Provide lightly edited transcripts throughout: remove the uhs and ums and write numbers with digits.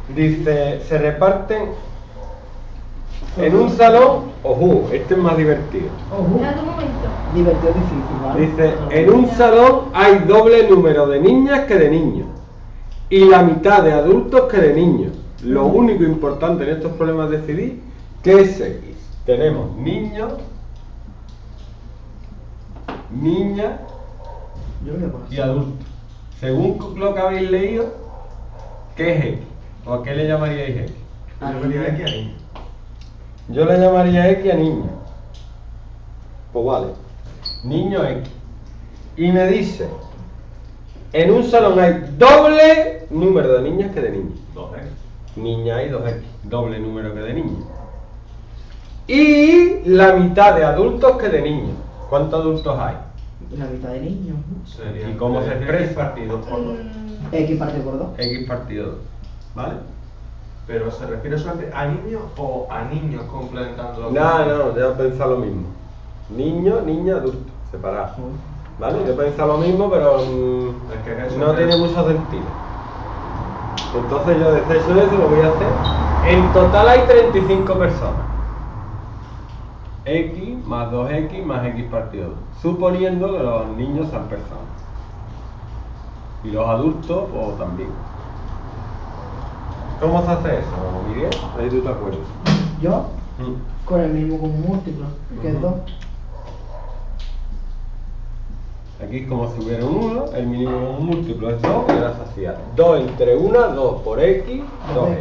Dice, se reparten en un salón. Ojo, este es más divertido. Espérate un momento. Divertido difícil, ¿vale? Dice, en un salón hay doble número de niñas que de niños y la mitad de adultos que de niños. Lo único importante en estos problemas es decidir qué es X. Tenemos niños, niñas Yo lo voy a poner y así. adultos. Según lo que habéis leído, ¿qué es X? ¿O a qué le llamaríais X? Ah, Yo venía aquí a niño. Yo le llamaría X a niño. Pues vale. Niño X. Y me dice, en un salón hay doble número de niñas que de niños. 2X. Niña y 2X. Doble número que de niños. Y la mitad de adultos que de niños. ¿Cuántos adultos hay? La mitad de niños, ¿no? Sería ¿Y cómo se expresa? X partido por 2. X partido por 2. X partido 2. ¿Vale? Pero ¿se refiere solamente a niños o a niños complementando? No, ya pensaba lo mismo. Niño, niña, adulto. Separado. ¿Vale? Yo pensaba lo mismo, pero Es que eso no es- tiene mucho sentido. Entonces yo desde eso lo voy a hacer. En total hay 35 personas. X más 2X más X partido 2. Suponiendo que los niños sean personas. Y los adultos, pues también. ¿Cómo se hace eso, Miguel? Ahí tú te acuerdas. Yo, con el mismo como múltiplo, que es 2. Aquí es como si hubiera un 1, el mínimo de un múltiplo es 2 y ahora se hacía 2 entre 1, 2 por X, 2X.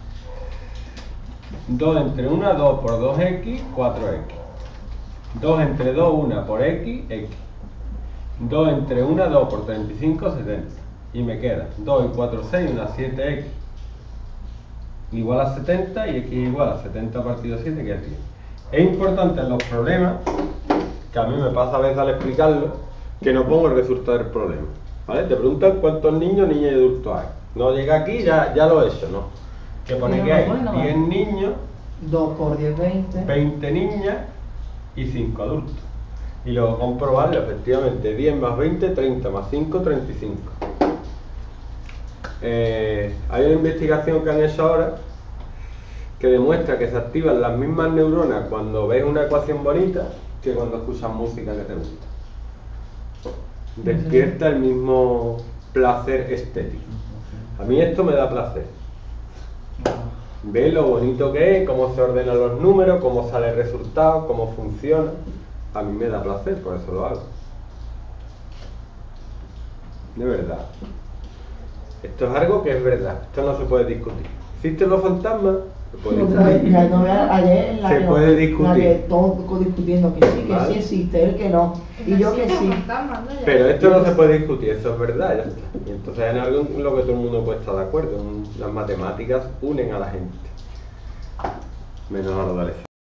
2 entre 1, 2 por 2X, 4X. 2 entre 2, 1 por X, X. 2 entre 1, 2 por 35, 70. Y me queda 2 y 4, 6, una 7X. Igual a 70 y X igual a 70 partido 7, que es 10. Es importante en los problemas, que a mí me pasa a veces al explicarlo, que no pongo el resultado del problema. ¿Vale? Te preguntan cuántos niños, niñas y adultos hay. No llega aquí, ya lo he hecho, ¿no? Que pone No, que hay no, no, no. 10 niños, 2 por 10, 20. 20 niñas y 5 adultos. Y luego comprobarlo, efectivamente, 10 más 20, 30 más 5, 35. Hay una investigación que han hecho ahora que demuestra que se activan las mismas neuronas cuando ves una ecuación bonita que cuando escuchas música que te gusta. Despierta el mismo placer estético. A mí esto me da placer. Ve lo bonito que es, cómo se ordenan los números, cómo sale el resultado, cómo funciona. A mí me da placer, por eso lo hago. De verdad. Esto es algo que es verdad. Esto no se puede discutir. ¿Existen los fantasmas? Se puede discutir. Ya no veas ayer en la Se que puede la discutir. que todos discutiendo que sí Vale. existe, él que no. Y yo que sí. Pero esto no se puede discutir, eso es verdad, ya está. Y entonces es algo en lo que todo el mundo puede estar de acuerdo. Las matemáticas unen a la gente. Menos a los adolescentes.